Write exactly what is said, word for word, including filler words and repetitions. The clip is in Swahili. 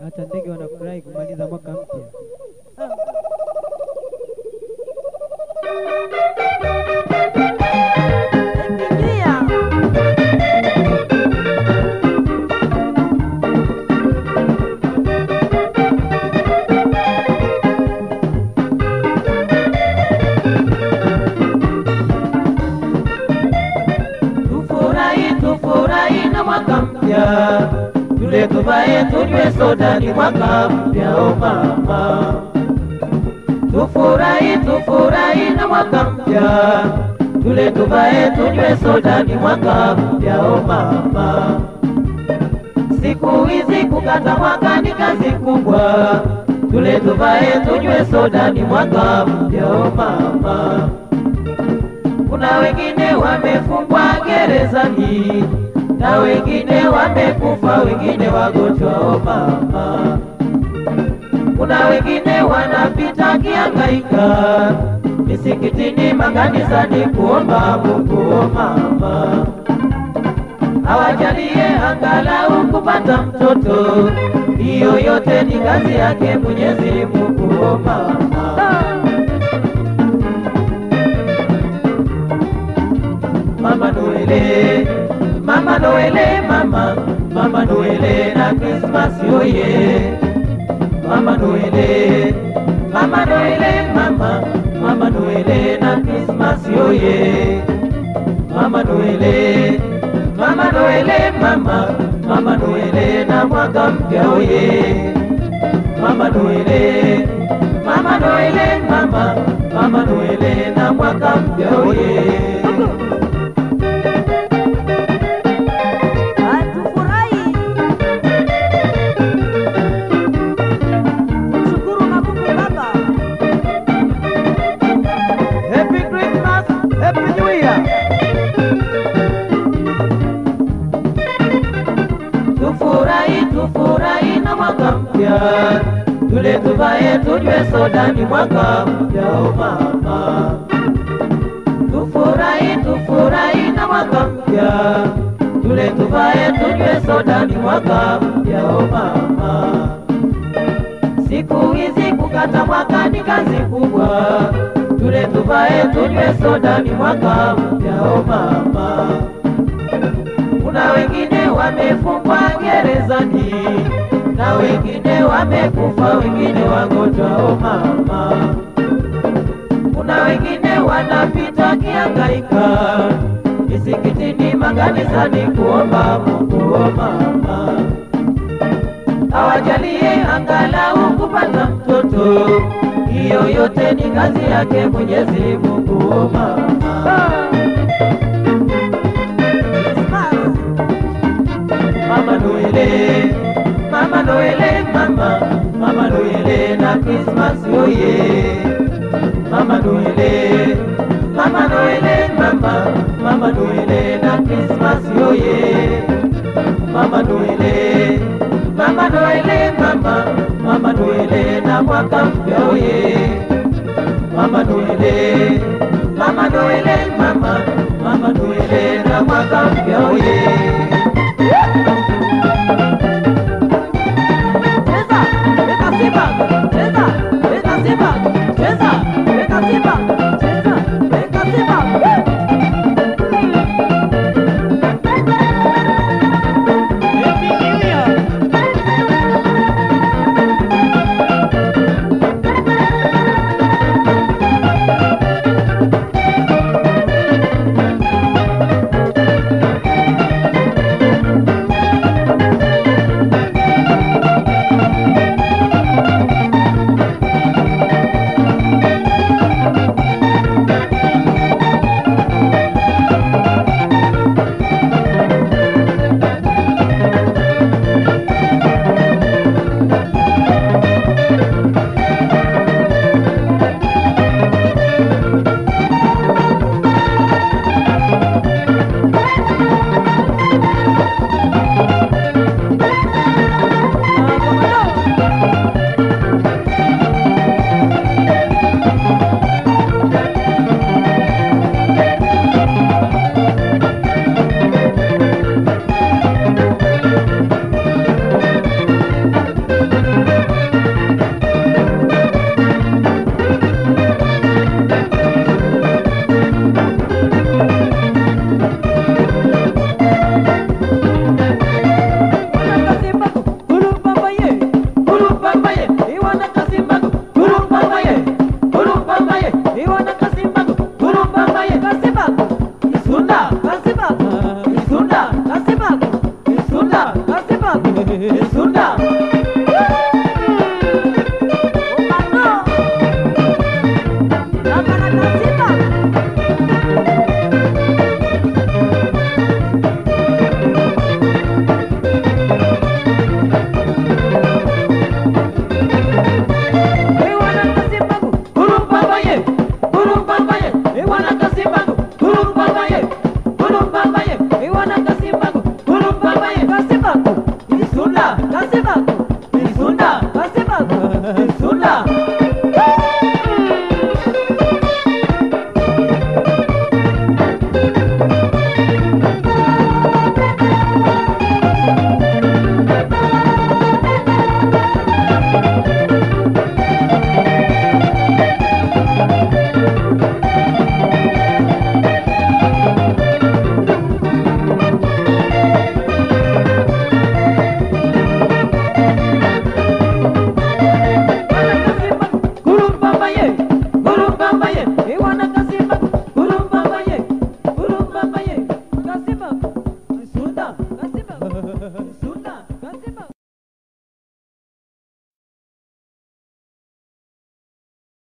hata ndege wanafurahi kumaliza mwaka mpya. Tule tuvae tunywe soda ni mwaka mpya o mama. Tufurahi tufurahi na mwaka mpya. Tule tuvae tunywe soda ni mwaka mpya o mama. Siku hizi kukata mwaka ni kazi kubwa. Tule tuvae tunywe soda ni mwaka mpya o mama. Kuna wengine wamefungwa gerezani na wengine wamekufa, wengine wagonjwa o mama. Kuna wengine wanapita kiangaika misikitini, makanisani kuomba Mungu o mama. Awajalie angalau kupata mtoto, hiyo yote ni kazi yake Mwenyezi Mungu o mama. Mama Noele, Mama Noele, mama, Mama Noele na Christmas yoye. Mama Noele, Mama Noele, mama, Mama Noele na Christmas yoye. Mama Noele, Mama Noele, mama, Mama Noele na mwaka mpya oye. Mama Noele, Mama Noele, mama, Mama Noele na mwaka mpya oye. Tufurahi tufurahi na mwaka mpya. Tule tuvae tunywe soda ni mwaka mpya o mama. Tufurahi tufurahi na mwaka mpya. Tule tuvae tunywe soda ni mwaka mpya o mama. Siku hizi kukata mwaka ni kazi kubwa. Tule tuvae tunywe soda ni mwaka mpya o mama. Kuna wengine wamefungwa gerezani na wengine wamekufa, wengine wagonjwa o mama. Kuna wengine wanapita kiangaika misikitini, makanisani kuomba Mungu o mama. Awajalie angalau kupata mtoto, hiyo yote ni kazi yake Mwenyezi Mungu o mama. Mama Noele, Mama Noele, mama, Mama Noele na Christmas yoye. Mama Noele, Mama Noele, mama, Mama Noele na Christmas yoye. Mama Noele, Mama Noele, mama, Mama Noele na mwaka mpya oye. Mama Noele, Mama Noele, mama, Mama Noele na mwaka mpya oye. Sunda. Kasibako, Isunda, Kasibako.